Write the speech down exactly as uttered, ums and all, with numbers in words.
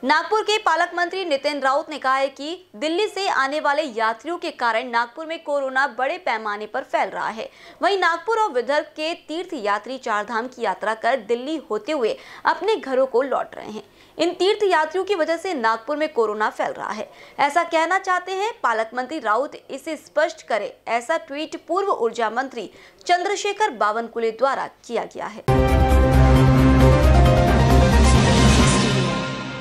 नागपुर के पालक मंत्री नितिन राउत ने कहा है कि दिल्ली से आने वाले यात्रियों के कारण नागपुर में कोरोना बड़े पैमाने पर फैल रहा है। वहीं नागपुर और विदर्भ के तीर्थ यात्री चारधाम की यात्रा कर दिल्ली होते हुए अपने घरों को लौट रहे हैं। इन तीर्थ यात्रियों की वजह से नागपुर में कोरोना फैल रहा है, ऐसा कहना चाहते हैं पालक मंत्री राउत। इसे स्पष्ट करें, ऐसा ट्वीट पूर्व ऊर्जा मंत्री चंद्रशेखर बावनकुले द्वारा किया गया है।